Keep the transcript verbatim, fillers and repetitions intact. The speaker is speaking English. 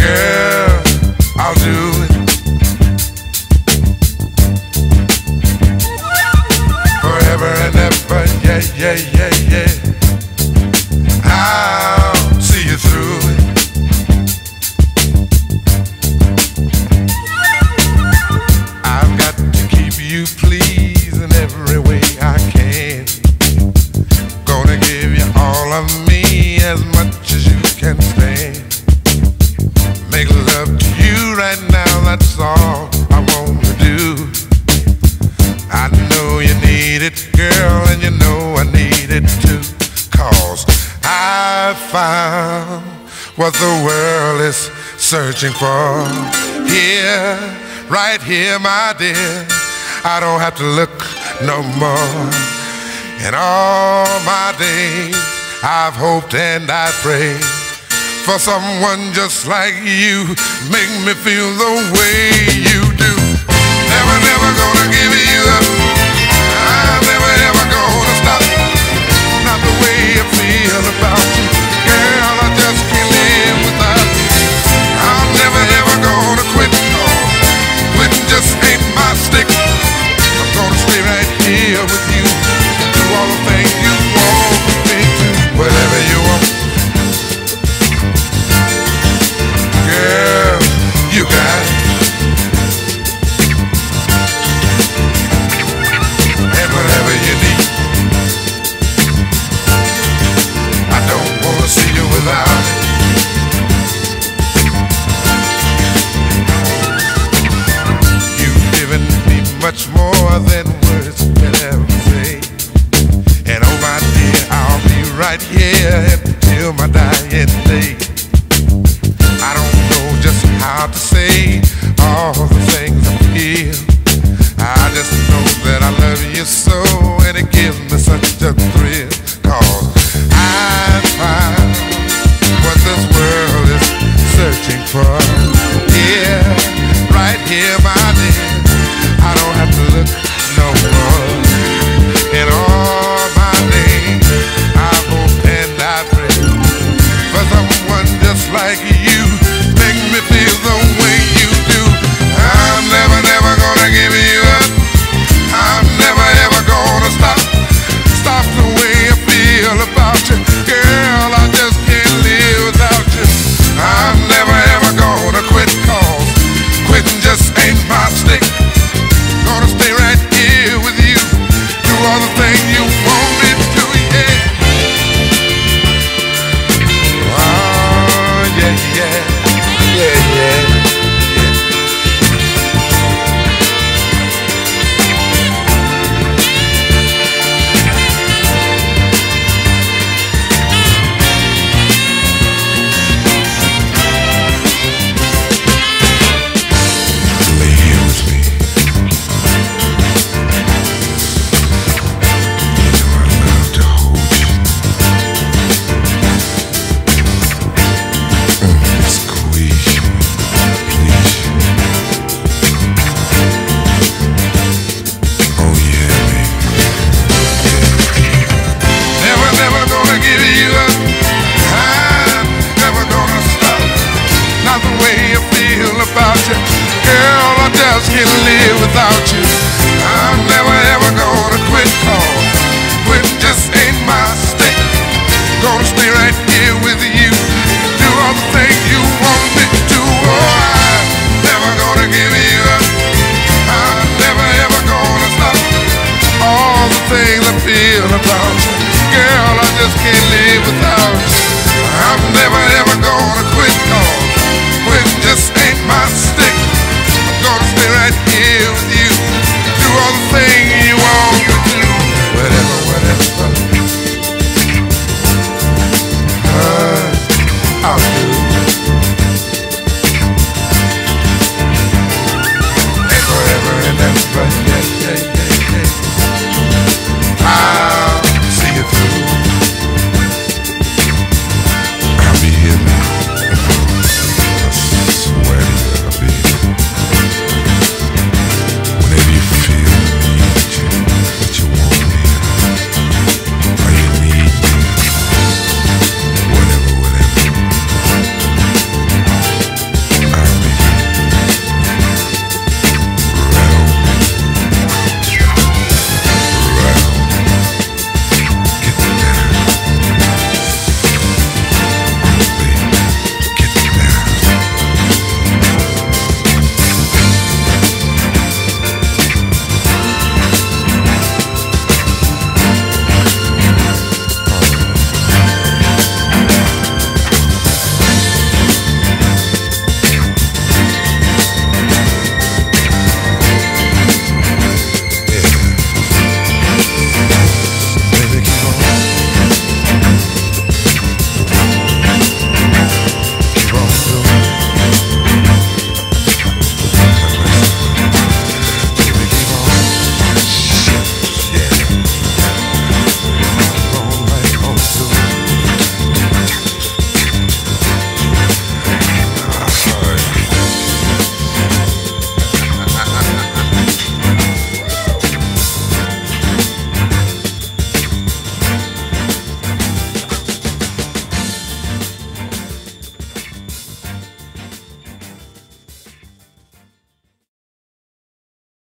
Girl, I'll do it. Forever and ever, yeah, yeah, yeah, yeah. I'll see you through it. I've got to keep you pleased in every way I can. Gonna give you all of me, as much as you can stand. Make love to you right now, that's all I wanna do. I know you need it, girl, and you know I need it too. Cause I found what the world is searching for. Here, right here, my dear, I don't have to look no more. In all my days, I've hoped and I prayed for someone just like you. Make me feel the way you do. Never, never gonna give you up. I'm never, ever gonna stop. Not the way I feel about you, girl, I just can't live without you. I'm never, ever gonna quit. Quitting just ain't my stick. I'm gonna stay right here with you. Do all the things you want me to. Whatever you want, girl, you got it. And whatever you need, I don't wanna see you without it. You've given me much more than words can ever say. And oh my dear, I'll be right here until my dying day. I don't know just how to say all the things I feel. I just know that I love you so, and it gives me such a thrill. Cause I find what this world is searching for. Here, right here, my dear, I don't have to look no more. In all my days, I hope and I pray for someone just like you. Make me feel the way you do. I'm never, never gonna give you up. I'm never, ever gonna stop. Stop the way I feel about you, girl, I just can't live without you. I'm never, ever gonna quit, cause quitting just ain't my stick. Gonna stay right here with you. Do all the things you want me to, yeah. Oh, yeah, yeah, yeah, yeah. About you, girl, I just can't live without you.